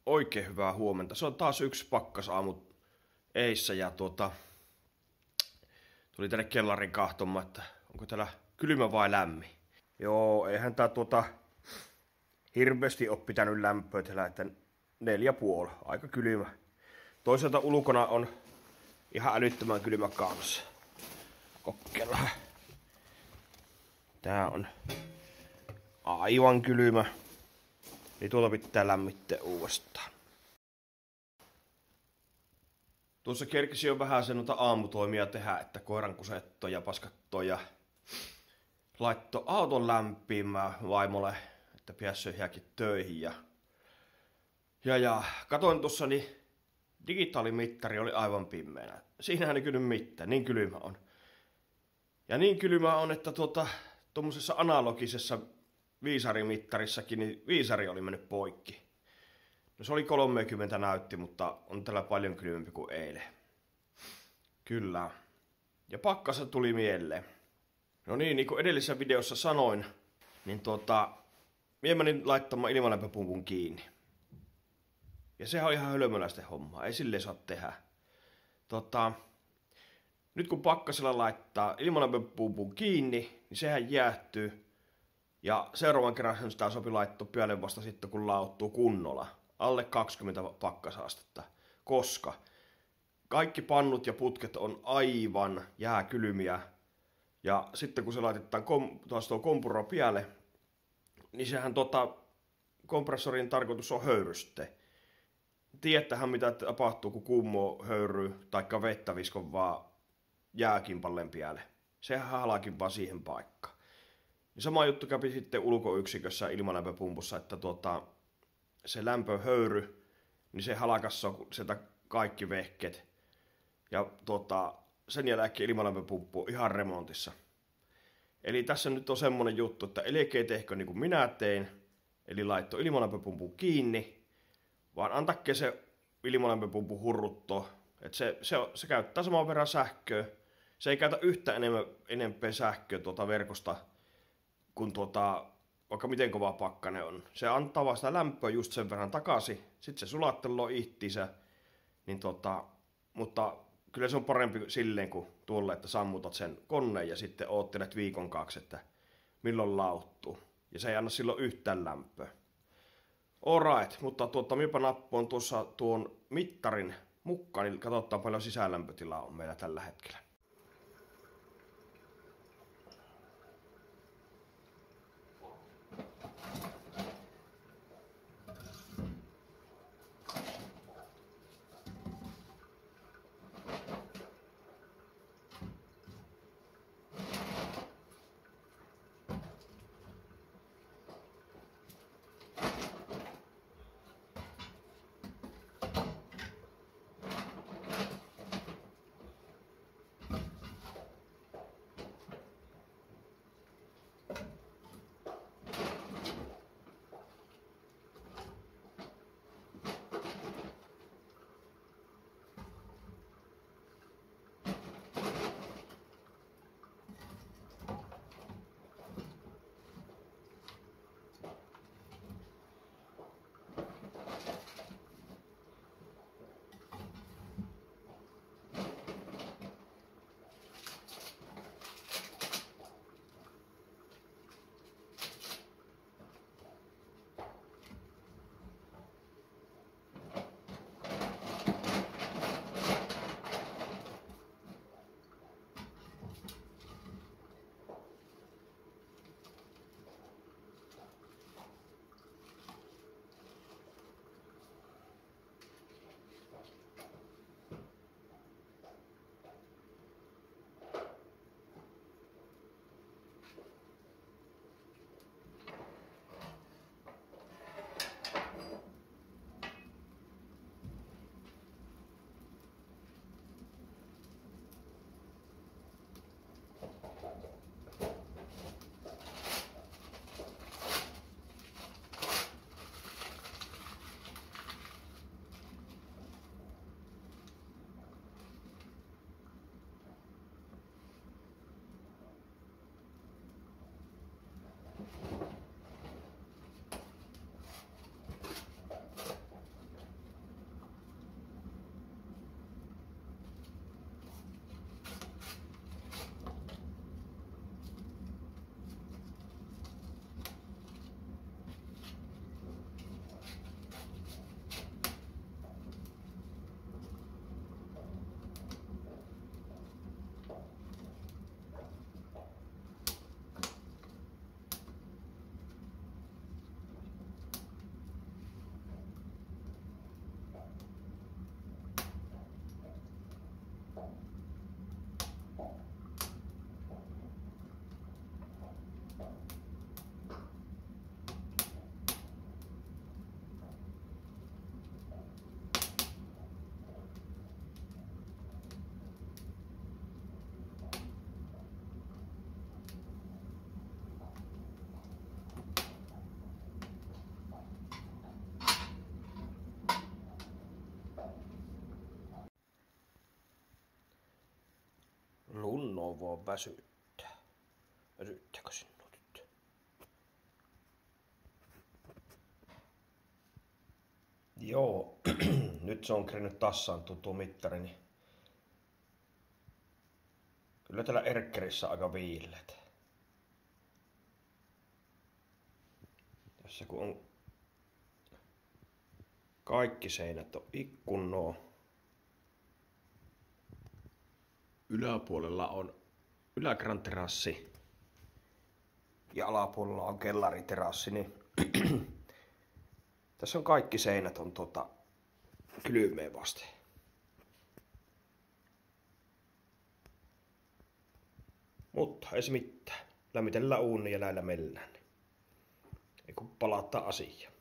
Oikein hyvää huomenta. Se on taas yksi pakkasaamu eissä ja tuli tänne kellarin kahtomaan, että onko täällä kylmä vai lämmin. Joo, eihän tää hirveästi ole pitänyt lämpöä täällä, että 4,5, aika kylmä. Toisaalta ulkona on ihan älyttömän kylmä kanssa. Kokeillaan. Tää on aivan kylmä. Niin tuolta pitää lämmittää uudestaan. Tuossa kerkisi jo vähän sen aamutoimia tehdä, että koiran kusetto ja paskatto ja laittoi auton lämpimään vaimolle, että pääsee jääkin töihin. Ja katoin tuossa, niin digitaalimittari oli aivan pimeänä. Siinähän ei näkynyt mitään, niin kylmä on. Ja niin kylmä on, että tuommoisessa analogisessa viisarimittarissakin, niin viisari oli mennyt poikki. No se oli 30 näytti, mutta on tällä paljon kylmempi kuin eilen. Kyllä. Ja pakkasa tuli mieleen. No niin kuin edellisessä videossa sanoin, niin mie menin laittamaan ilmalämpöpumpun kiinni. Ja sehän on ihan hölmöläisten hommaa, ei silleen saa tehdä. Nyt kun pakkasella laittaa ilmalämpöpumpun kiinni, niin sehän jäähtyy. Ja seuraavan kerran sitä sopi laittaa päälle vasta sitten, kun lauttuu kunnolla. Alle 20 pakkasastetta. Koska kaikki pannut ja putket on aivan jääkylmiä. Ja sitten kun se laitetaan tuo kompuro päälle, niin sehän kompressorin tarkoitus on höyryste. Tiedättehän mitä tapahtuu, kun kuumo höyryy taikka vettä viskon vaan jääkimpalleen päälle. Sehän halaakin vaan siihen paikkaan. Ja sama juttu kävi sitten ulkoyksikössä ilmalämpöpumpussa, että se lämpöhöyry, niin se halakassa on sieltä kaikki vehket. Ja sen jälkeen ilmalämpöpumppu on ihan remontissa. Eli tässä nyt on semmonen juttu, että älkää tehkö niin kuin minä tein, eli laittoi ilmalämpöpumpun kiinni, vaan antakke se ilmalämpöpumpun hurrutto, että se käyttää saman verran sähköä. Se ei käytä yhtä enempää sähköä verkosta, kun vaikka miten kova pakkanen on. Se antaa vaan sitä lämpöä just sen verran takaisin, sitten se sulatteloo ihtinsä, niin mutta kyllä se on parempi silleen kuin tuolle, että sammutat sen koneen ja sitten oottelet viikon 2, että milloin lauttuu. Ja se ei anna silloin yhtään lämpöä. Alright, mutta minäpä nappoon tuossa tuon mittarin mukaan, niin katsotaan paljon sisälämpötilaa on meillä tällä hetkellä. voi väsyttää. Väsyttääkö sinua tyttö? Joo, nyt se on kerennyt tassaantua tuo mittari, niin kyllä täällä Erkkerissä aika viileet. Tässä kun on kaikki seinät on ikkunnoa. Yläpuolella on yläkerran terassi ja alapuolella on kellariterassi, niin tässä on kaikki seinät on kylmeen vasten. Mutta ei se mitään. Lämmitellään uuni ja näillä mellään. Ei kun palataan asiaan.